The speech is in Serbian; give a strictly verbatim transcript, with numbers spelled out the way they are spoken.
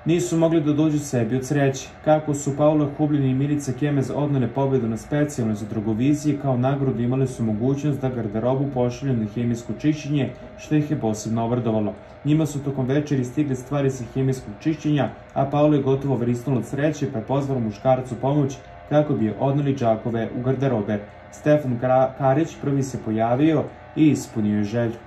Nisu mogli da dođu sebi od sreće. Kako su Paula Hublin i Milica Kemez odnele pobedu na specijalnoj za drogovizije, kao nagradu imali su mogućnost da garderobu pošalju na hemijsko čišćenje, što ih je posebno obradovalo. Njima su tokom večeri stigle stvari sa hemijskog čišćenja, a Paula je gotovo vrisnula od sreće pa je pozvala muškarcu pomoć kako bi je odneli džakove u garderobe. Stefan Karić prvi se pojavio i ispunio je želju.